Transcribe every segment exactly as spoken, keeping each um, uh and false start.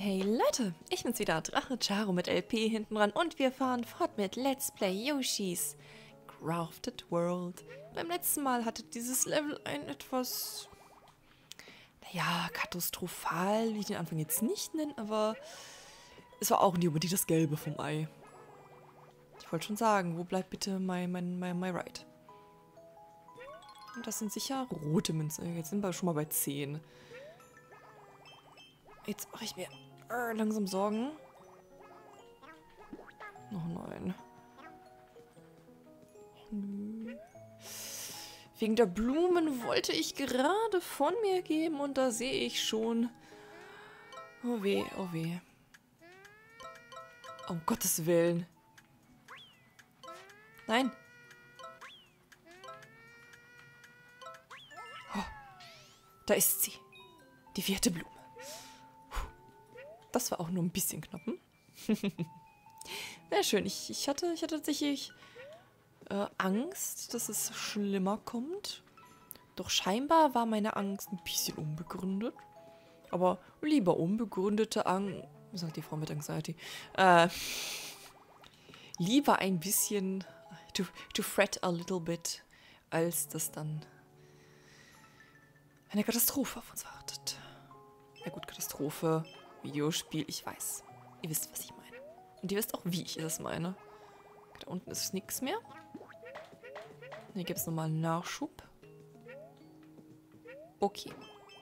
Hey Leute, ich bin's wieder, Drache Charo mit L P hinten dran und wir fahren fort mit Let's Play Yoshi's Crafted World. Beim letzten Mal hatte dieses Level ein etwas, naja, katastrophal, will ich den Anfang jetzt nicht nennen, aber es war auch nicht unbedingt das Gelbe vom Ei. Ich wollte schon sagen, wo bleibt bitte mein, mein, mein, mein Ride? Und das sind sicher rote Münzen. Jetzt sind wir schon mal bei zehn. Jetzt mache ich mir äh, langsam Sorgen. Oh nein. Oh, nö. Wegen der Blumen wollte ich gerade von mir geben und da sehe ich schon... Oh weh, oh weh. Um Gottes Willen. Nein. Oh, da ist sie. Die vierte Blume. Das war auch nur ein bisschen knapp. Hm? Sehr schön. Ich, ich, hatte, ich hatte tatsächlich äh, Angst, dass es schlimmer kommt. Doch scheinbar war meine Angst ein bisschen unbegründet. Aber lieber unbegründete Angst... Was sagt die Frau mit Anxiety? Äh, lieber ein bisschen to, to fret a little bit, als dass dann eine Katastrophe auf uns wartet. Na gut, Katastrophe... Videospiel, ich weiß. Ihr wisst, was ich meine. Und ihr wisst auch, wie ich es meine. Da unten ist nichts mehr. Hier gibt es nochmal einen Nachschub. Okay.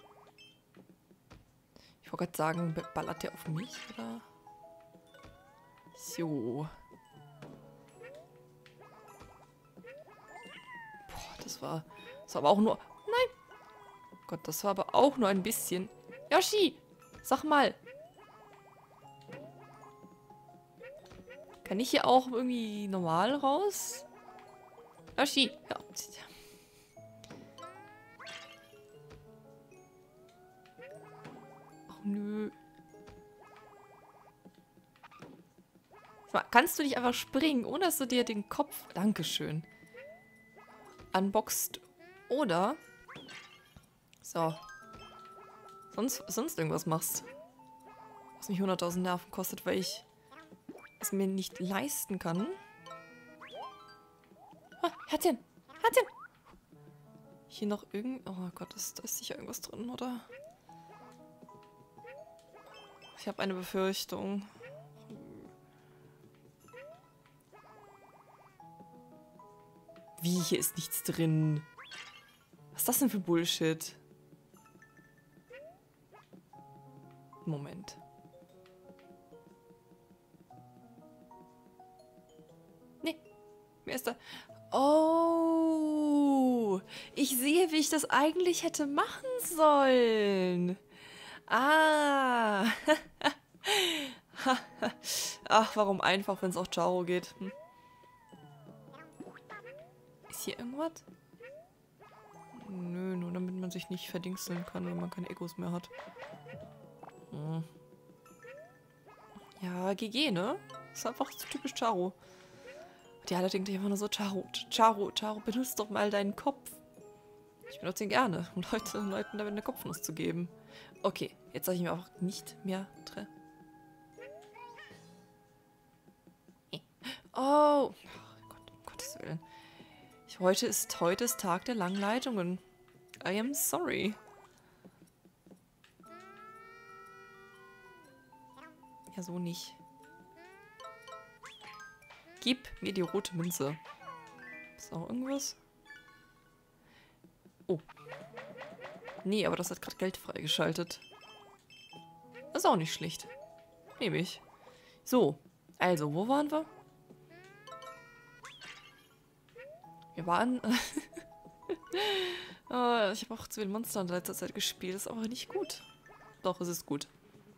Ich wollte gerade sagen, ballert der auf mich, oder? So. Boah, das war... Das war aber auch nur... Nein! Gott, das war aber auch nur ein bisschen... Yoshi! Sag mal! Kann ich hier auch irgendwie normal raus? Yoshi! Ja. Ach nö. Kannst du nicht einfach springen, ohne dass du dir den Kopf... Dankeschön. Unboxt. Oder... So. Sonst, sonst irgendwas machst. Was mich hunderttausend Nerven kostet, weil ich es mir nicht leisten kann. Ah, Herzchen! Herzchen! Hier noch irgend... Oh Gott, ist, da ist sicher irgendwas drin, oder? Ich habe eine Befürchtung. Wie, hier ist nichts drin? Was ist das denn für Bullshit? Moment. Nee. Wer ist da? Oh. Ich sehe, wie ich das eigentlich hätte machen sollen. Ah. Ach, warum einfach, wenn es auf Charo geht? Hm? Ist hier irgendwas? Nö, nur damit man sich nicht verdingseln kann, wenn man keine Echos mehr hat. Hm. Ja, G G, ne? Ist einfach so typisch Charo. Die alle denken einfach nur so, Charo, Charo, Charo, benutzt doch mal deinen Kopf. Ich benutze ihn gerne, um Leute, Leuten damit eine Kopfnuss zu geben. Okay, jetzt soll ich mir auch nicht mehr trennen. Oh, oh Gott, um Gottes Willen. Ich, heute, ist, heute ist Tag der langen Leitungen. I am sorry. Ja, so nicht. Gib mir die rote Münze. Ist noch irgendwas? Oh. Nee, aber das hat gerade Geld freigeschaltet. Das ist auch nicht schlecht. Nehme ich. So. Also, wo waren wir? Wir waren... oh, ich habe auch zu den Monstern in letzter Zeit gespielt. Das ist aber nicht gut. Doch, es ist gut.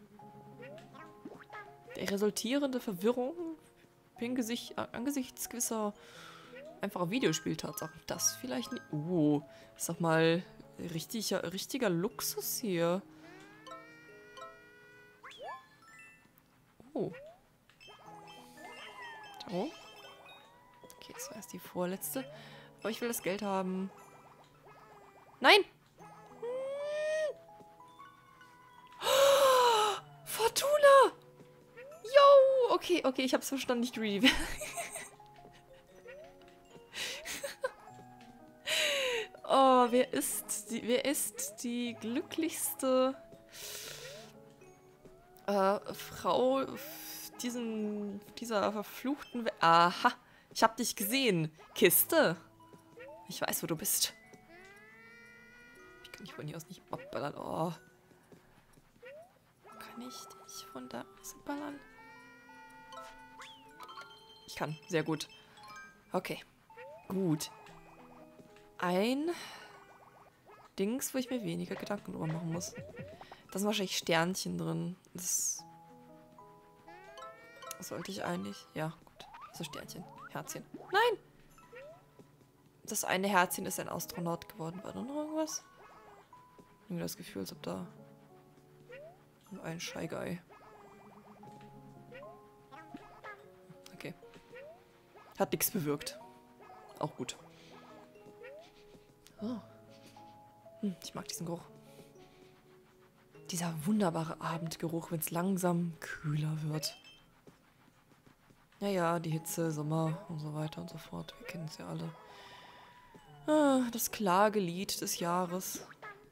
Die resultierende Verwirrung Gesicht, angesichts gewisser einfacher Videospieltatsachen. Das vielleicht nicht. Oh, sag mal, richtiger, richtiger Luxus hier. Oh. Oh. Okay, das war erst die vorletzte. Aber ich will das Geld haben. Nein! Hm. Oh, Fortuna! Okay, okay, ich hab's verstanden, nicht greedy. Oh, wer ist die, wer ist die glücklichste äh, Frau diesen, dieser verfluchten... We Aha, ich hab dich gesehen. Kiste. Ich weiß, wo du bist. Ich kann dich von hier aus nicht abballern. Oh. Kann ich dich von da aus ballern? Ich kann, sehr gut. Okay, gut. Ein Dings, wo ich mir weniger Gedanken drüber machen muss. Da sind wahrscheinlich Sternchen drin. Das sollte ich eigentlich... Ja, gut. So Sternchen. Herzchen. Nein! Das eine Herzchen ist ein Astronaut geworden. War da noch irgendwas? Irgendwie das Gefühl, als ob da... Ein Shy Guy. Okay. Hat nichts bewirkt. Auch gut. Oh. Hm, ich mag diesen Geruch. Dieser wunderbare Abendgeruch, wenn es langsam kühler wird. Ja, ja, die Hitze, Sommer und so weiter und so fort. Wir kennen es ja alle. Ah, das Klagelied des Jahres.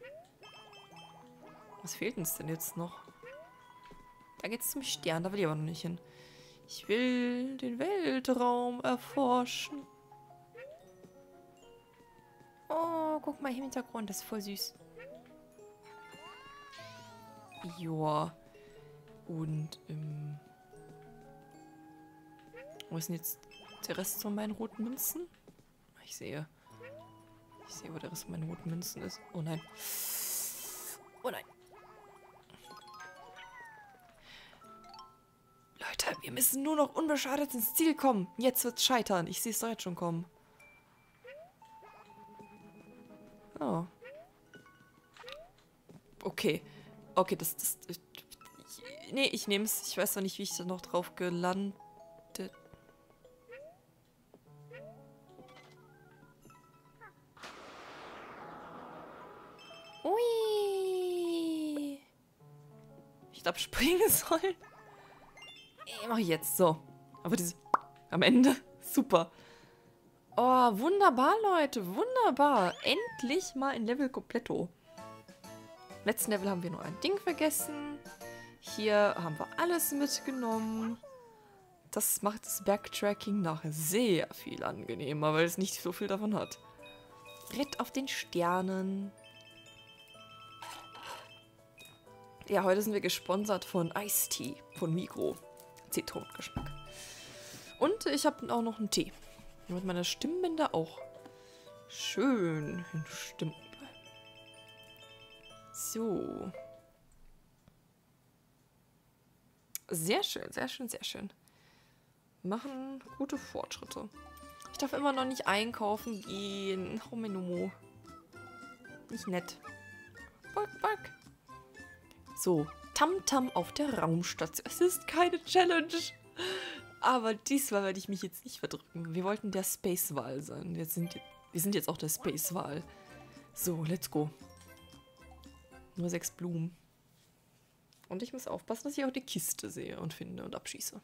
Was fehlt uns denn jetzt noch? Da geht's zum Stern, da will ich aber noch nicht hin. Ich will den Weltraum erforschen. Oh, guck mal hier im Hintergrund, das ist voll süß. Joa. Und, ähm... wo ist denn jetzt der Rest von meinen roten Münzen? Ich sehe. Ich sehe, wo der Rest von meinen roten Münzen ist. Oh nein. Oh nein. Leute, wir müssen nur noch unbeschadet ins Ziel kommen. Jetzt wird's scheitern. Ich sehe es doch jetzt schon kommen. Oh. Okay. Okay, das... das ich, nee, ich nehme es. Ich weiß noch nicht, wie ich da noch drauf gelandet... Ui. Ich glaube, springen sollen. Mache ich jetzt. So. Aber diese... Am Ende. Super. Oh, wunderbar, Leute. Wunderbar. Endlich mal ein Level kompletto. Im letzten Level haben wir nur ein Ding vergessen. Hier haben wir alles mitgenommen. Das macht das Backtracking nachher sehr viel angenehmer, weil es nicht so viel davon hat. Ritt auf den Sternen. Ja, heute sind wir gesponsert von Ice Tea von Migros. Zitronengeschmack. Und ich habe auch noch einen Tee. Damit meine Stimmbänder auch schön stimmen bleiben. So. Sehr schön, sehr schön, sehr schön. Wir machen gute Fortschritte. Ich darf immer noch nicht einkaufen gehen. Oh, Menno. Nicht nett. Back, back. So. Tamtam auf der Raumstation. Es ist keine Challenge. Aber diesmal werde ich mich jetzt nicht verdrücken. Wir wollten der Space-Wal sein. Jetzt sind, wir sind jetzt auch der Space-Wal. So, let's go. Nur sechs Blumen. Und ich muss aufpassen, dass ich auch die Kiste sehe und finde und abschieße.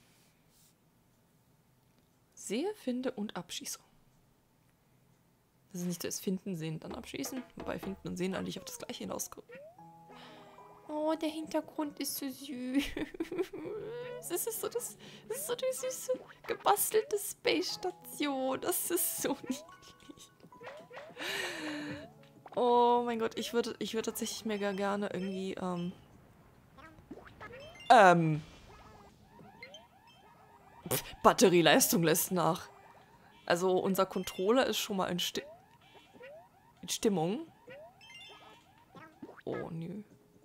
Sehe, finde und abschieße. Das ist nicht das Finden, Sehen, dann abschießen. Wobei Finden und Sehen eigentlich auf das Gleiche hinauskommen. Oh, der Hintergrund ist so süß. Das ist so, das, das ist so die süße, gebastelte Space-Station. Das ist so niedlich. Oh mein Gott, ich würde ich würde tatsächlich mega gerne irgendwie, ähm... Ähm... Pff, Batterieleistung lässt nach. Also unser Controller ist schon mal in, Sti in Stimmung. Oh, nö.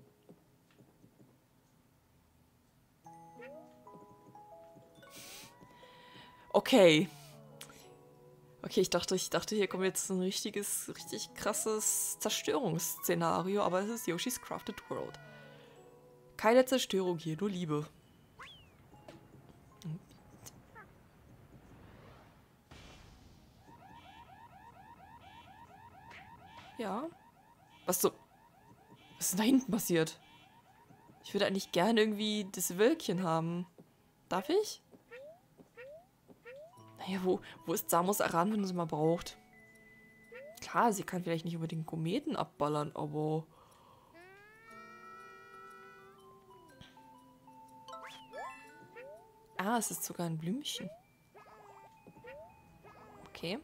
Okay. Okay, ich dachte, ich dachte, hier kommt jetzt ein richtiges, richtig krasses Zerstörungsszenario, aber es ist Yoshi's Crafted World. Keine Zerstörung hier, nur Liebe. Ja. Was so... Was ist denn da hinten passiert? Ich würde eigentlich gerne irgendwie das Wölkchen haben. Darf ich? Naja, wo, wo ist Samus Aran, wenn du sie mal braucht? Klar, sie kann vielleicht nicht über den Kometen abballern, aber... Ah, es ist sogar ein Blümchen. Okay.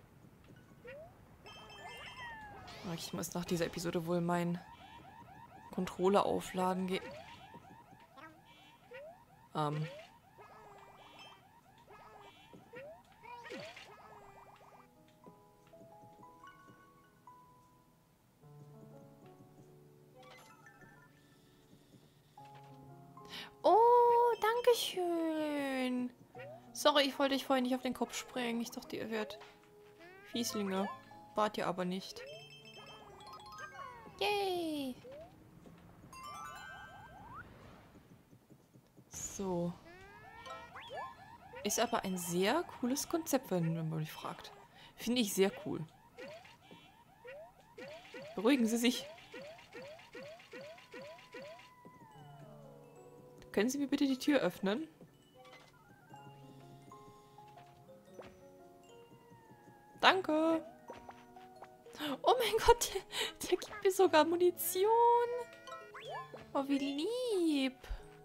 Ich muss nach dieser Episode wohl meinen Controller aufladen gehen. Ähm... Oh, danke schön. Sorry, ich wollte dich vorhin nicht auf den Kopf springen. Ich dachte, ihr werdet Fieslinge. Wart ihr aber nicht. Yay! So. Ist aber ein sehr cooles Konzept, wenn, wenn man mich fragt. Finde ich sehr cool. Beruhigen Sie sich. Können Sie mir bitte die Tür öffnen? Danke. Oh mein Gott, der, der gibt mir sogar Munition. Oh, wie lieb.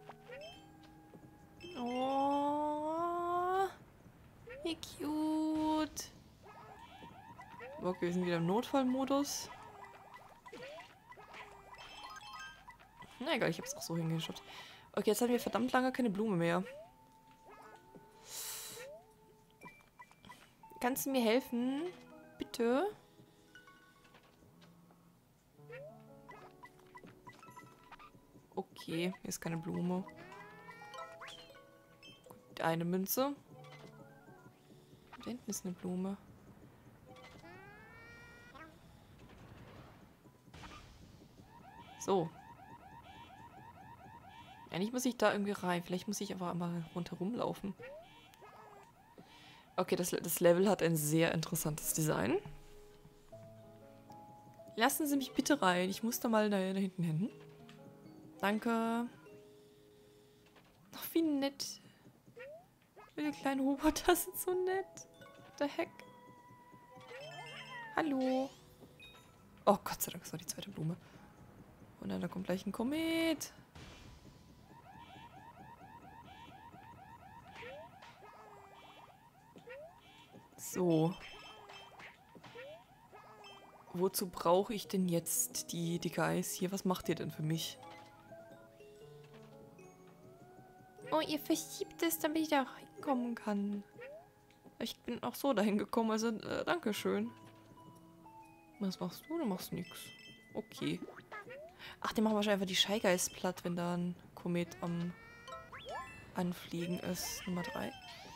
Oh, wie cute. Okay, wir sind wieder im Notfallmodus. Na egal, ich hab's auch so hingeschaut. Okay, jetzt haben wir verdammt lange keine Blume mehr. Kannst du mir helfen? Bitte? Okay, hier ist keine Blume. Gut, eine Münze. Da hinten ist eine Blume. So. Eigentlich muss ich da irgendwie rein. Vielleicht muss ich einfach mal rundherum laufen. Okay, das, das Level hat ein sehr interessantes Design. Lassen Sie mich bitte rein. Ich muss da mal da, da hinten hin. Danke. Ach, wie nett. Die kleinen Roboter sind so nett. What the heck? Hallo. Oh, Gott sei Dank, das war die zweite Blume. Und dann da kommt gleich ein Komet. So. Wozu brauche ich denn jetzt die, die Guys hier? Was macht ihr denn für mich? Oh, ihr verschiebt es, damit ich da reinkommen kann. Ich bin auch so dahin gekommen, also äh, dankeschön. Was machst du? Du machst nichts. Okay. Ach, die machen wahrscheinlich einfach die Shy Guys platt, wenn da ein Komet am Anfliegen ist. Nummer drei.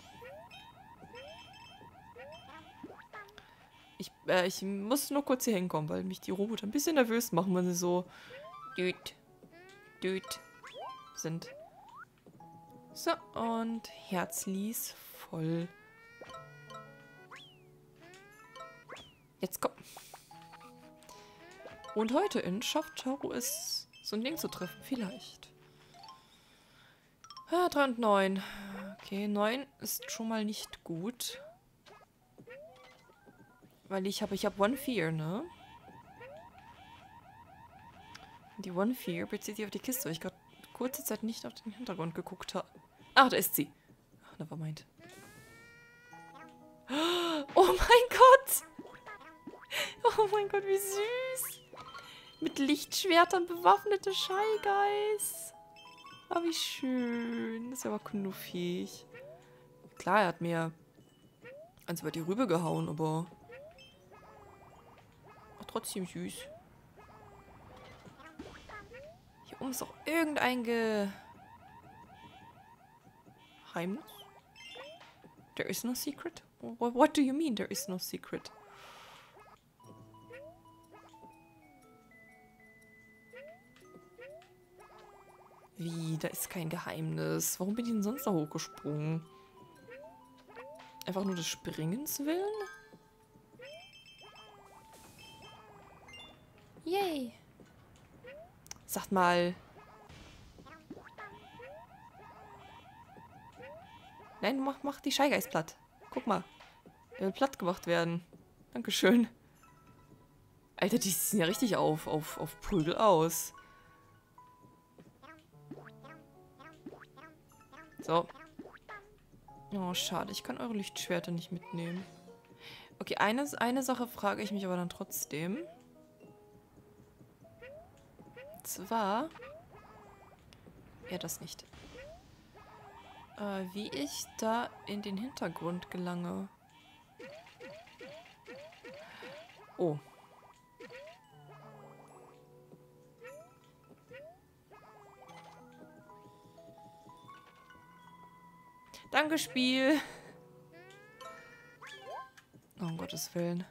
Ich, äh, ich muss nur kurz hier hinkommen, weil mich die Roboter ein bisschen nervös machen, wenn sie so düt, düt sind. So, und Herzlis voll. Jetzt komm. Und heute in schafft Charu es, so ein Ding zu treffen. Vielleicht. Ah, drei und neun. Okay, neun ist schon mal nicht gut. Weil ich habe, ich habe One Fear, ne? Die One Fear bezieht sich auf die Kiste, weil ich gerade kurze Zeit nicht auf den Hintergrund geguckt habe. Ach, da ist sie. Ach, nevermind. Oh mein Gott! Oh mein Gott, wie süß! Mit Lichtschwertern bewaffnete Shy Guys. Oh, wie schön. Das ist aber knuffig. Klar, er hat mir eins über die Rübe gehauen, aber auch trotzdem süß. Hier oben ist auch irgendein Geheimnis. There is no secret? What, what do you mean there is no secret? Wie? Da ist kein Geheimnis. Warum bin ich denn sonst da hochgesprungen? Einfach nur des Springens willen? Yay! Sagt mal. Nein, mach, mach die Shy Guys platt. Guck mal. Der will platt gemacht werden. Dankeschön. Alter, die sehen ja richtig auf, auf, auf Prügel aus. So. Oh, schade. Ich kann eure Lichtschwerter nicht mitnehmen. Okay, eine, eine Sache frage ich mich aber dann trotzdem. Und zwar... Ja, das nicht. Äh, wie ich da in den Hintergrund gelange. Oh. Danke, Spiel. Oh, um Gottes Willen.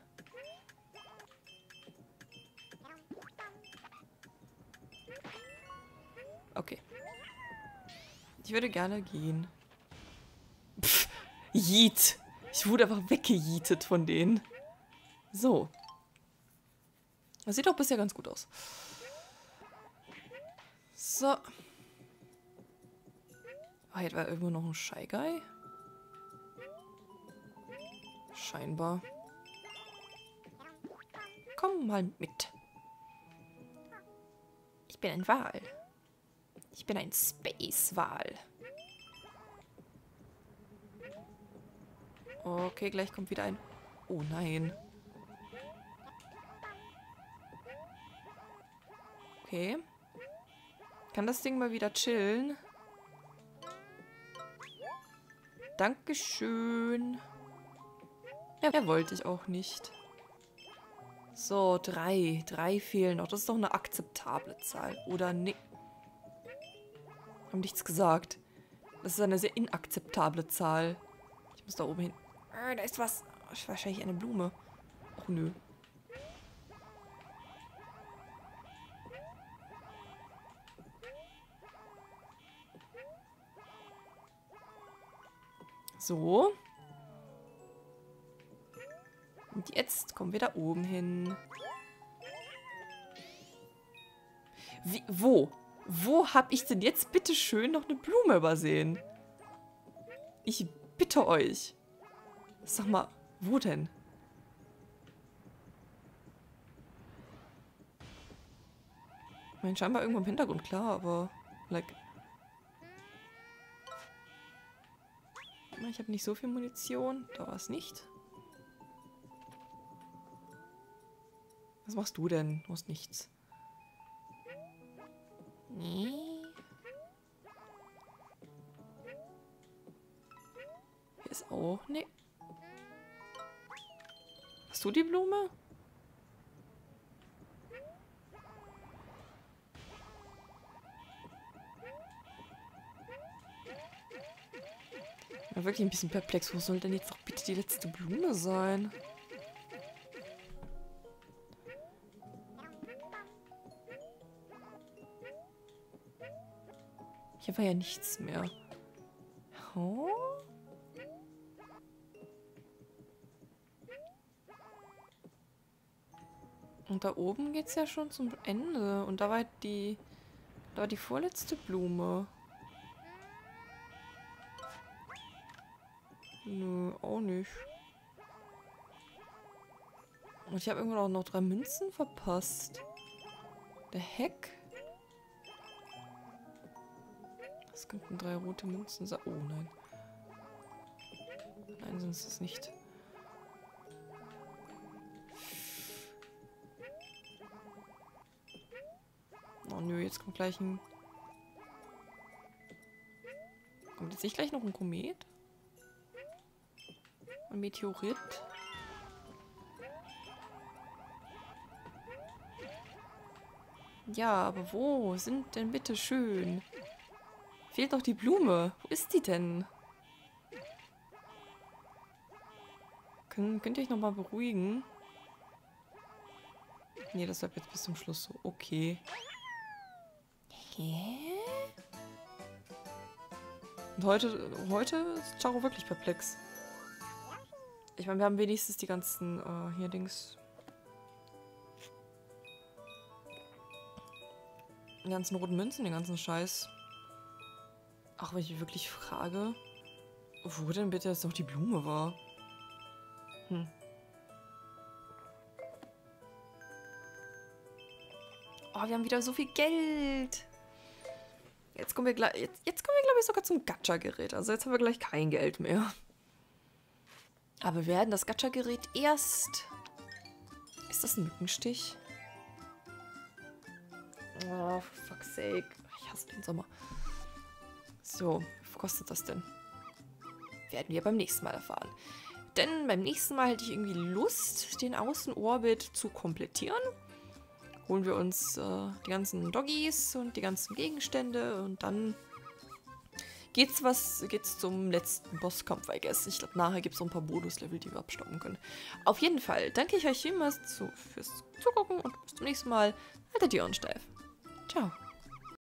Okay. Ich würde gerne gehen. Pff, Yeet. Ich wurde einfach weggejietet von denen. So. Das sieht doch bisher ganz gut aus. So. Ah, hier war irgendwo noch ein Shy Guy. Scheinbar. Komm mal mit. Ich bin ein Wal. Ich bin ein Space-Wal. Okay, gleich kommt wieder ein... Oh nein. Okay. Kann das Ding mal wieder chillen? Dankeschön. Ja, mehr wollte ich auch nicht. So, drei. Drei fehlen noch. Das ist doch eine akzeptable Zahl. Oder ne... Haben nichts gesagt. Das ist eine sehr inakzeptable Zahl. Ich muss da oben hin. Ah, da ist was. Wahrscheinlich eine Blume. Ach nö. So. Und jetzt kommen wir da oben hin. Wie, wo? Wo habe ich denn jetzt bitte schön noch eine Blume übersehen? Ich bitte euch. Sag mal, wo denn? Ich meine, scheinbar irgendwo im Hintergrund, klar, aber... Like... Ich habe nicht so viel Munition. Da war es nicht. Was machst du denn? Du hast nichts. Nee. Hier ist auch... Nee. Hast du die Blume? Ich bin wirklich ein bisschen perplex. Wo soll denn jetzt doch bitte die letzte Blume sein? Hier war ja nichts mehr. Oh? Und da oben geht's ja schon zum Ende. Und da war die... Da war die vorletzte Blume. Nö, auch nicht. Und ich habe irgendwann auch noch drei Münzen verpasst. Der Heck? Das könnten drei rote Münzen sein. Oh nein. Nein, sonst ist es nicht. Oh nö, jetzt kommt gleich ein... Kommt jetzt nicht gleich noch ein Komet? Ein Meteorit? Ja, aber wo sind denn bitte schön? Fehlt doch die Blume. Wo ist die denn? Kön könnt ihr euch nochmal beruhigen? Nee, das bleibt jetzt bis zum Schluss so. Okay. Hä? Und heute, heute ist Charo wirklich perplex. Ich meine, wir haben wenigstens die ganzen, äh, hier Dings. Die ganzen roten Münzen, den ganzen Scheiß. Ach, wenn ich mich wirklich frage. Wo denn bitte jetzt noch die Blume war? Hm. Oh, wir haben wieder so viel Geld. Jetzt kommen wir gleich, jetzt, jetzt kommen wir, glaube ich, sogar zum Gacha-Gerät. Also jetzt haben wir gleich kein Geld mehr. Aber wir werden das Gacha-Gerät erst... Ist das ein Mückenstich? Oh, for fuck's sake. Ich hasse den Sommer. So, wie viel kostet das denn? Werden wir beim nächsten Mal erfahren. Denn beim nächsten Mal hätte ich irgendwie Lust, den Außenorbit zu komplettieren. Holen wir uns äh, die ganzen Doggies und die ganzen Gegenstände und dann geht's was geht's zum letzten Bosskampf, I guess. Ich glaube, nachher gibt es so ein paar Bonuslevel, die wir abstoppen können. Auf jeden Fall danke ich euch vielmals zu, fürs Zugucken und bis zum nächsten Mal. Haltet die Ohren steif. Ciao.